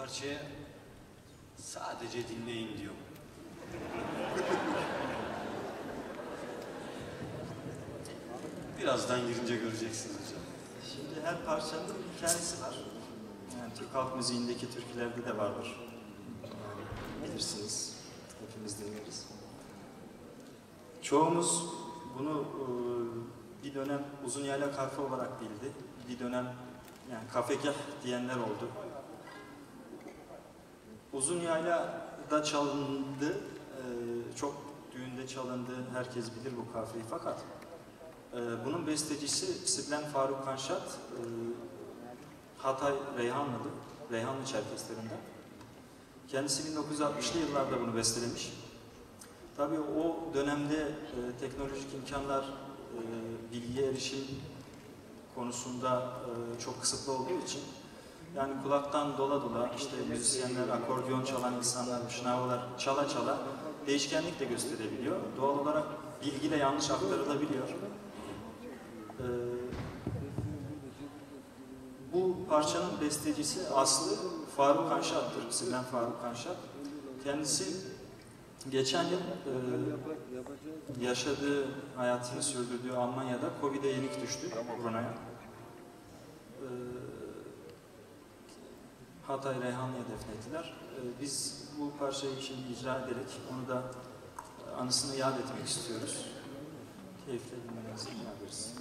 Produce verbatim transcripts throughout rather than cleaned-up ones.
parçaya sadece dinleyin diyor. Birazdan girince göreceksiniz hocam. Şimdi her parçanın bir hikayesi var. Yani Türk halk müziğindeki türkülerde de vardır. Yani bilirsiniz, hepimiz dinleriz. Çoğumuz bunu bir dönem uzun yayla kafe olarak bildi. Bir dönem yani kafegah diyenler oldu. Uzun yayla da çalındı. Çok düğünde çalındı. Herkes bilir bu kafeyi fakat bunun bestecisi Siblen Faruk Kanşat, Hatay Reyhanlı'dı, Reyhanlı Çerkeslerinden. Kendisi bin dokuz yüz altmışlı yıllarda bunu bestelemiş. Tabii o dönemde e, teknolojik imkanlar, e, bilgiye erişim konusunda e, çok kısıtlı olduğu için, yani kulaktan dola dola, işte müzisyenler, akordeon çalan insanlar, şınavlar çala çala değişkenlik de gösterebiliyor. Doğal olarak bilgi de yanlış aktarılabiliyor. Ee, bu parçanın bestecisi Aslı Faruk Kanşat'tır, Siblen Faruk Kanşat. Kendisi geçen yıl e, yaşadığı, hayatını sürdürdüğü Almanya'da Covid'e yenik düştü, koronaya. Ee, Hatay Reyhanlı'ya defnettiler. Ee, biz bu parçayı şimdi icra ederek onu da anısını yad etmek istiyoruz. Keyifle dinlemenizi rica ederiz.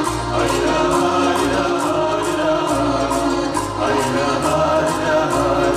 Hayra hayra hayra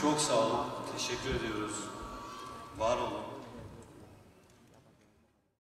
Çok sağ olun. Teşekkür ediyoruz. Var olun.